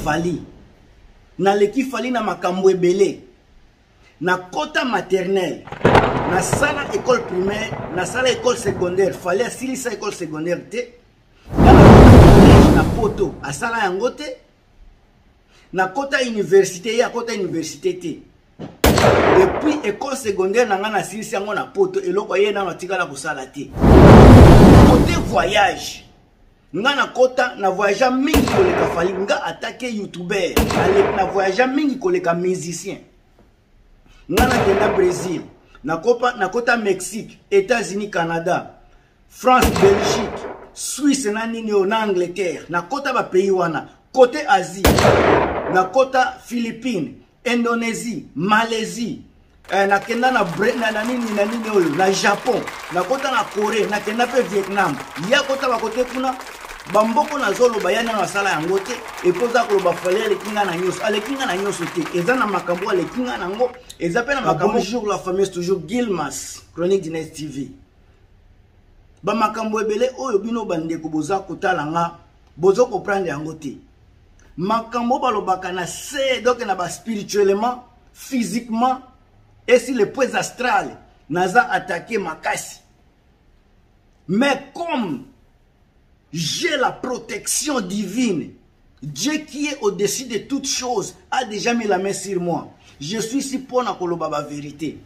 Fali. Naleki Fali na makambo ebele. Na kota maternelle. Na sala école primaire, na sala école secondaire. Fali asilisa école secondaire te. Na poto asala yango te. Na kota université ya kota université te. Depuis école secondaire nanga na silisi yango na poto eloko ye na natikala kosala te. Côté voyage. Nga na kota na voyage mingi koleka Fali, nga attaqué youtubeur, na voyage mingi koleka musicien. Nga na kenda Brésil, na kota Mexique, États-Unis, Canada, France, Belgique, Suisse na nini na Angleterre, na kota ba pays wana, côté Asie, na kota Philippines, Indonésie, Malaisie, na kenda na nini oyo, na Japon, na kota na Corée, na kenda pe Vietnam, ya kota ba kote kuna bamboko na zolo bayana na sala yango te epoza koloba Fali alekinga na nyonso alekinga na nyonso te eza na makambo alekinga nango eza pe na makambo. Bonjour la famille, toujours Gilmas Chronique Dynasty TV. Ba makambo ebele oyo bino bandeko boza kotala nga bozo comprendre yango te. Makambo balobaka na se donc na ba spirituellement, physiquement et si les points astrales naza attaqué makasi. Mais comme j'ai la protection divine, Dieu qui est au-dessus de toutes choses a déjà mis la main sur moi. Je suis ici pour na koloba ba vérité.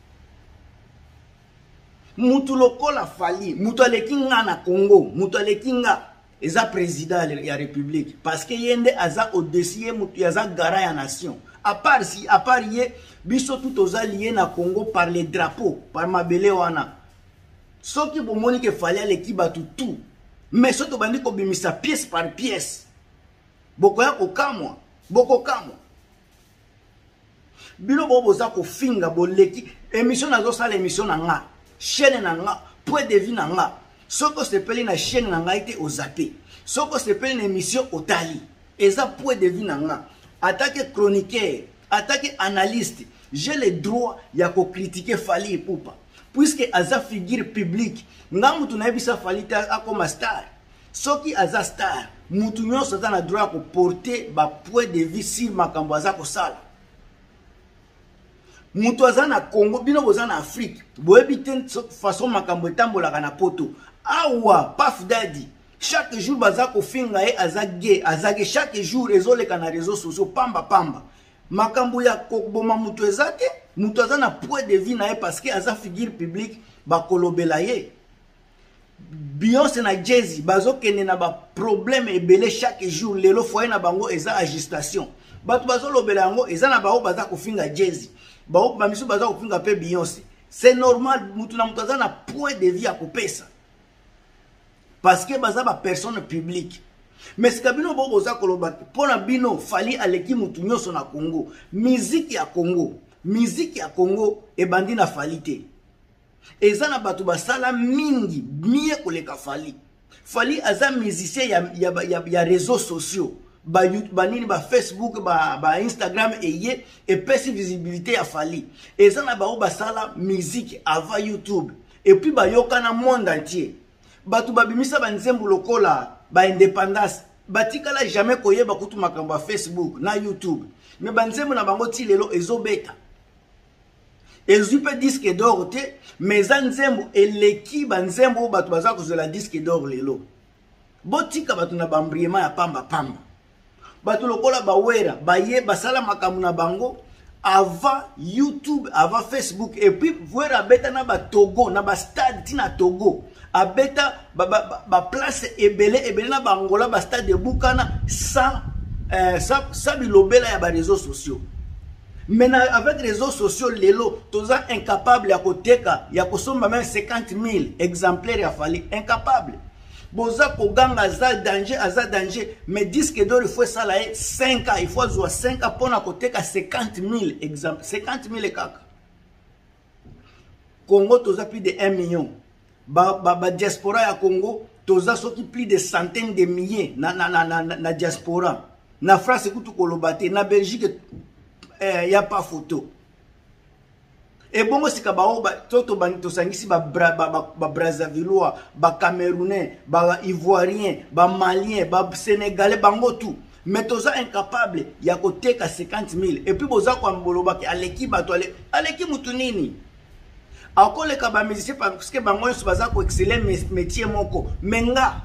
Mutu lokola Fali, mutu alekinga na Congo, mutu alekinga eza président ya république parce que yende aza au-dessus mutu aza garant ya nation. À part yé biso tout oza lié na Congo par les drapeaux, par mabele wana. Soki bomoni ke Fali aleki batu tout. Mais soto bandi ko bimisa pièce par pièce. Boko ya kokamwa, boko kamwa. Bino boza ko finga boleki émission nazo sala émission na nga, chaîne na nga, point de vue na nga. Soko sepeli na chaîne na nga ite ozape. Soko sepeli na émission otali. Eza point de vue na nga. Attaque chroniqueur, attaque analyste. J'ai le droit ya ko critiquer Fali Ipupa. Puisque aza figure publique, nga mutu na ebisa Fali ta akoma star. Soki aza star, mutu nyonso aza na droit ko porter ba point de vue sur makambo aza ko sala. Mutu aza na Congo, bino boza na Afrique, boyebi te façon makambo etambolaka na poto. Awa, Paf Daddy, chaque jour baza ko finga e aza gay, chaque jour ezoleka na réseaux sociaux pamba pamba. Makambo ya kokboma mutu ezate, mutu aza na point de vie na ye parce que aza figure publique ba kolobela ye. Beyoncé na Jay-Z bazo kende na ba problème ebele chaque jour lelo foyer na bango eza agitation. Batu bazo lobela yango eza na bao baza kofinga Jay-Z. Bao bamisu baza kofinga pe Beyoncé. C'est normal mutu na mutu aza na point de vie ya kopesa. Parce que baza ba personne publique. Mais ce que bino boza koloba pona bino Fali aleki mutu nyonso na Congo. Musique ya Congo e bandi na Fali te. Eza na batu basala mingi mie koleka Fali. Fali aza musicien ya réseaux sociaux. Ba YouTube, ba nini, ba Facebook, ba Instagram eye et pesi visibilité ya Fali. Eza na bao basala musique avant YouTube. Et puis ba yoka na monde entier. Batu babimisa ba nzembo lokola ba indépendance. Batikala jamais koyeba kutu makambo ya Facebook na YouTube. Mais ba nzembo na bango ti lelo ezobeta. Ezupe disque d'or te, mais nzembo eleki ba nzembo batu baza kozela disque d'or lelo. Botika batu na bambriema ya pamba pamba. Batu lokola bawera, baye basala makambo na bango avant YouTube, avant Facebook et puis voir beta na ba Togo, na ba stade tina Togo. Abeta ba place ebele na bangola ba stade de Bukana sans bilobela ya ba réseaux sociaux. Maintenant avec les réseaux sociaux lelo toza incapable ya koteka ya kosomba même 50 000 exemplaires ya Fali, incapable. Boza koganga aza danger mais disque d'or il faut ça là 5 ans, il faut jouer 5 ans pour na koteka 50 000 exemplaires, 50 000 kaka. Congo toza plus de 1 million. Ba diaspora ya Congo toza soki plus de centaines de milliers na diaspora. Na France kutu kolobate, na Belgique y a pas photo. Et bon si ka ba toto banito sangisi ba Brazzavillois, ba Camerounais, ba Ivoiriens, ba Maliens, ba Sénégalais bango tout. mais toza incapable ya koteka 50 000 et puis boza kwa mbolobaki aleki bato aleki mutu nini akoleka ba musicien parce que bango nyonso baza ko exceller métier moko menga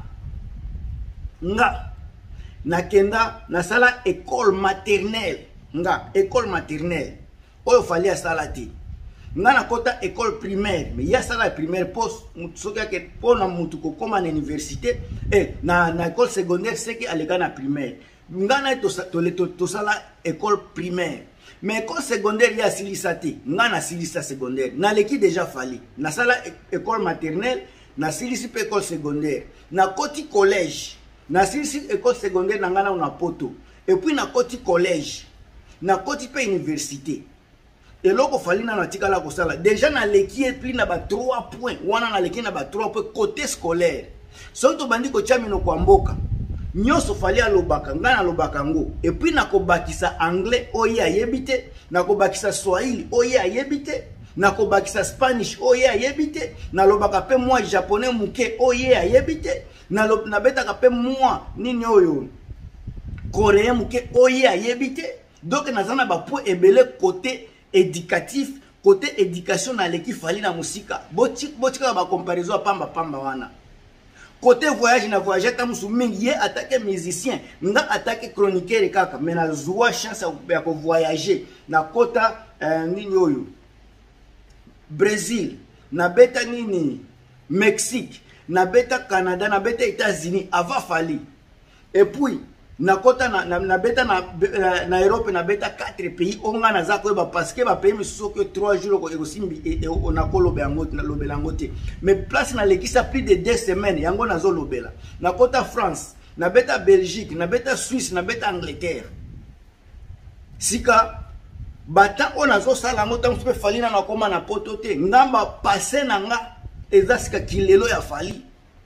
nakenda nasala école maternelle école maternelle oyo fali asala te nga nakota école primaire mais ya sala primaire poste soki ake pona mutu kokoma na université na école secondaire seki aleka na primaire nga na tosala école primaire mais école secondaire ya silisa te nga na silisa secondaire naleki déjà fali nasala école maternelle na silisi pe école secondaire na koti collège na silisi école secondaire na nga na poto et puis na koti collège na koti pe université et loko fali na natikala kosala déjà na leki plus na ba 3 points wana na leki na ba 3 points côté scolaire soto bandi ko chamino kwa mboka nyoso fali alobaka ngana alobaka ngo et puis na kobakisa anglais oye ayebite na kobakisa swahili oye ayebite na kobakisa spanish oye ayebite na lobaka pe moi japonais muke oye ayebite na betaka pe moi nini oyo coréen muke oye ayebite donc nazana ba point ebele côté éducatif côté éducation na leki fali na musika botika ba comparaison pamba wana côté voyage na voyage ta musu mingi ye attaquer musicien nga attaquer chroniqueur kaka mais na zoa chance ya ko voyager na kota nini oyo Brésil na beta nini Mexique na beta Canada na beta États-Unis ava fali et puis na kota na beta na Europe na beta 4 pays onga na za ko ba parce que ba pays misusu que 3 jours ko ekosimbi on a kolobe yango na lobela ngote mais place na lekisa plus de 2 semaines yango na zo lobela na kota France na beta Belgique na beta Suisse na beta Angleterre sika bata ona zo sala ngota mpe falina na koma na poto te ngamba passer na nga eza sika kilelo ya fali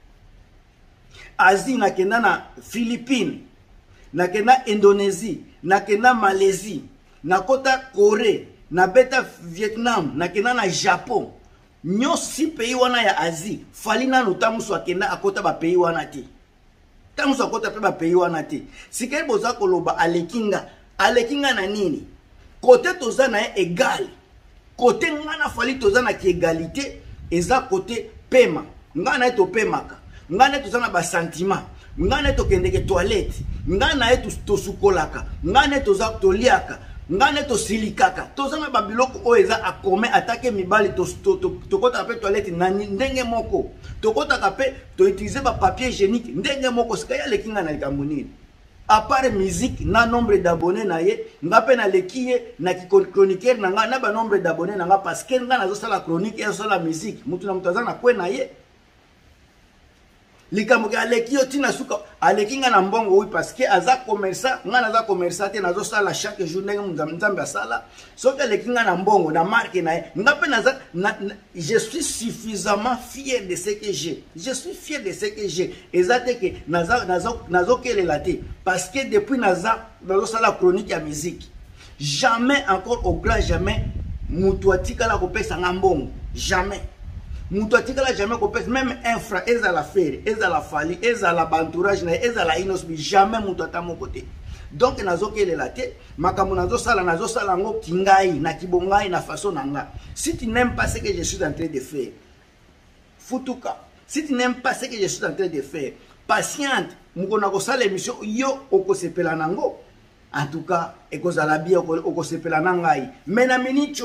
Asie na kenda na Philippines nakenda Indonésie nakenda Malaisie nakota Corée na beta Vietnam nakenda na Japon nyos si pays wana ya Asie falina no tamuso akenda akota ba pays wana te tamuso akota pe ba pays wana te sikeli boza koloba alekinga na nini côté toza na égal côté ngana fali toza na ki égalité eza côté pema ngana to pemaka ngana toza na ba sentiment ngana to kendeke toilette ngana etu to sukolaka ngana toza toliaka ngana to silikaka toza na ba biloko o eza akome atake mibali to kota pe toilette na ndenge moko to kota pe to utiliser ba papier hygiénique ndenge moko sikaya lekinga na likambo nini à part musique na nombre d'abonnés na ye ngape na lekiye na chroniqueur na nga na ba nombre d'abonnés na nga parce que nga nazo sala chronique et sala musique mutu na mutaza na kwe na ye likambo ka lekiyo tina suka alekinga na mbongo oui parce que aza commerçant nga naza commerçant te nazo sala chaque jour ndenge nzambe sala soka lekinga na mbongo na marque na ye ngape naza je suis suffisamment fier de ce que j'ai je suis fier de ce que j'ai ezate que nazo kelela te parce que depuis nazo sala chronique ya musique jamais encore au grand jamais mutu atikala kopesa nga mbongo jamais mutu atikala jamais kopesa même infra ezala faire ezala fali ezala bantourage na ezala inosbi jamais mutu atamo côté donc nazo kelela te makambo nazo sala ngo kingai na kibongai na façon nanga si tu n'aimes pas ce que je suis en train de faire futuka si tu n'aimes pas ce que je suis en train de faire patiente mukona ko sala émission yo okosepela nango en tout cas ekozala bien okosepela nangai mais na minute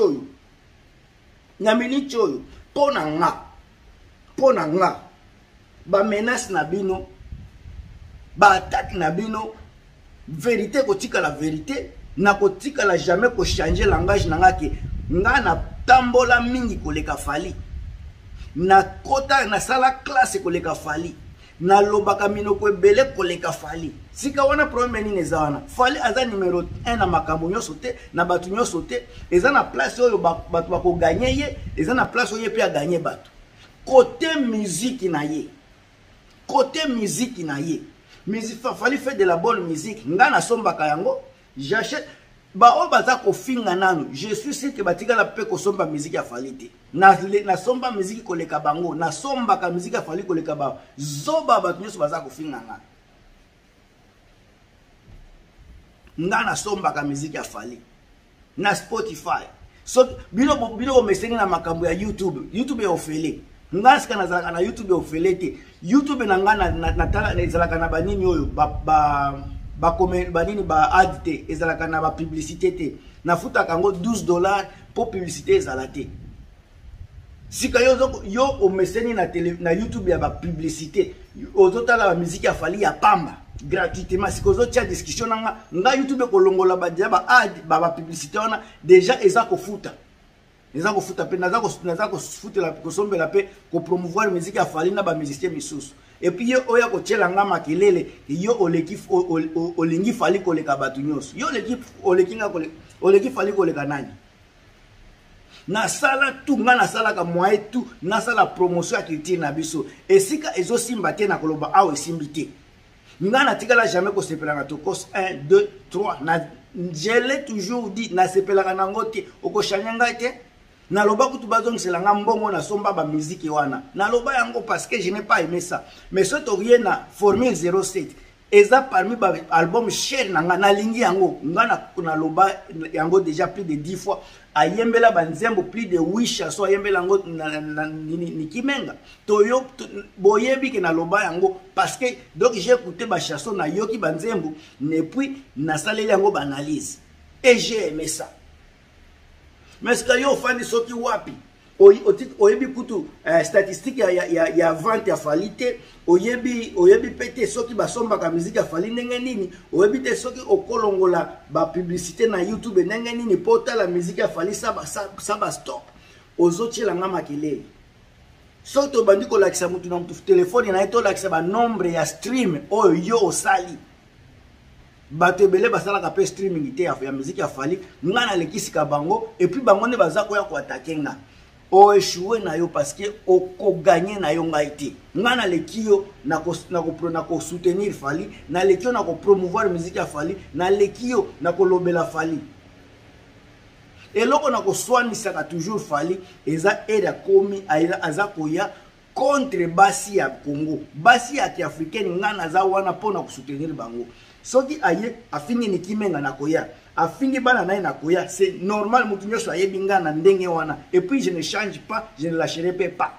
oyo pona nga ba menace na bino ba attaque na bino vérité kotika la vérité na kotika la jamais ko changer langage nanga ke nga na tambola mingi koleka fali na kota na sala classe koleka fali na lobaka minoko ebele koleka fali sika wana problème nini eza wana fali aza numéro 1 na makambo nyonso te na batu nyonso te eza na place oyo batu bako gagner ye eza na place oyo pe a gagner batu côté musique na ye musique fali fait de la bonne musique nga na sombaka yango j'achète ba o baza ko finga nanu je suis sûr que batika la pe ko somba musique ya fali te na somba musique koleka bango na somba ka musique ya fali koleka ba zoba batu nyonso baza ko finga nga nga nasombaka musique ya Fally na Spotify. So bilo meseni na makambo ya YouTube ya ofele. Nga sika nazalaka na YouTube ya ofele te. YouTube na nga na ezalaka na banini oyo banini ba ad te, ezalaka na ba publicité te. Nafuta kango $12 pour publicité ezala te. Sika yo o meseni na YouTube ya ba publicité, ozotala ba musique ya Fally ya pamba gratuitement. Sika ozotia discussion nga YouTube ko longola ba dia ba ad ba publicité wana déjà eza ko futa. Eza ko futa pe naza ko futela ko sombela pe ko promouvoir musique ya Fally na ba musicien misusu. Et puis yo oya ko tshela nga makelele yo olingi Fally ko leka batu nyonso. Yo oleki Fally ko leka nani? Na sala tout nga na sala ka moye tout na sala promotion ya culture na biso esika ezo simba te na koloba awe simbi te nga na tikala jamais ko sepela na tokos 1 2 3 na je l'ai toujours dit na sepela na ngote oko shanyanga te na loba kutu bazong selanga mbongo na somba ba musique wana na loba yango parce que je n'ai pas aimé ça mais ce to rien na formule 07 eza parmi ba album cher na lingi yango nga na loba yango déjà plus de 10 fois ayembela banzembo plus de 8 chansons ayembela yango ni kimenga toyo boyebi ke na loba yango parce que donc j'ai écouté ba chanson na yoki banzembo et puis na saleli yango ba analyse et j'ai aimé ça. Mais ce que yo fandi soki wapi oyebi kutu statistique ya vente ya Fally te oyebi pete soki basombaka musique ya Fally ndenge nini oyebi te soki okolongola ba publicité na YouTube ndenge nini pota la musique ya Fally saba stop ozotiela nga makelele soki to bandi ko lakisa mutu na mutu telefone na eto lakisa ba nombre ya stream oyo yo osali bato ebele basalaka pe streaming te ya musique ya Fally nga na lekisika bango et puis bango ne baza ko ya ko attaquer nga o échoué na yo parce que o ko gagner na yo ngai te nga na lekio na ko soutenir Fally na lekio na ko promouvoir musique ya Fally na lekio na ko lobela Fally et loko na ko swanisaka toujours Fally eza era komi aza koya contre basi ya Congo basi ya africaine nga na za wana pona ko soutenir bango soki aye afingi ni kimenga na koya afingi bana naye na koya c'est normal mutu nyoso ayebi nga na ndenge wana et puis je ne change pas, je ne lâcherai pas.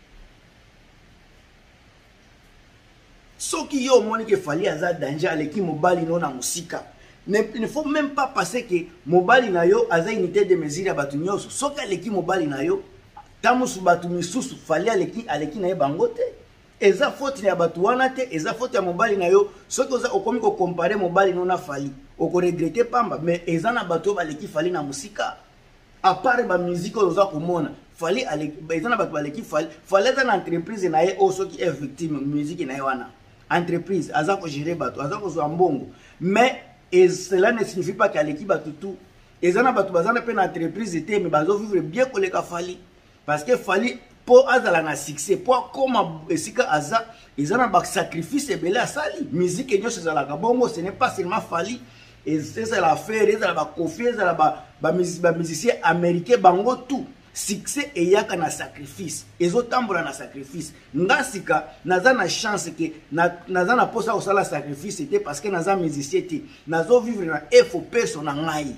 Soki yo moni ke Fally aza danger aleki mobali no na musika ne faut même pas passer que mobali na yo aza unité de mesure ya batu nyoso soki aleki mobali na yo tamusu batu misusu Fally aleki na ye bango te eza faute ya batu wana te eza faute ya mobali na yo soki oza okomi ko comparer mobali no na Fally oko regretter pamba mais eza na batu baleki Fally na musika à part ba musique oza komona Fally eza na batu baleki Fally eza na entreprise na ye o soki est victime musique na ye wana entreprise aza ko gérer batu aza ko zo mbongo mais cela ne signifie pas qu'aleki batu tout eza na batu bazana pe na entreprise te mais bazo vivre bien koleka Fally parce que Fally po azala na succès po koma esika aza ezana ba sacrifice ebele asali musique nyonso ezalaka bongo ce n'est pas seulement Fally ezala affaire ezala ba confiance ezala ba musicien américain bango tout succès eyaka na sacrifice ezotambola na sacrifice ngasika naza na chance que naza na posa osala sacrifice te parce que naza musicien te nazo vivre na effort perso na ngai.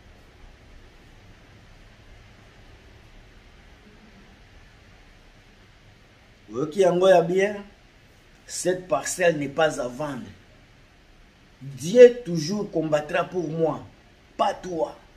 Ok, yango ya bien, cette parcelle n'est pas à vendre. Dieu toujours combattra pour moi, pas toi.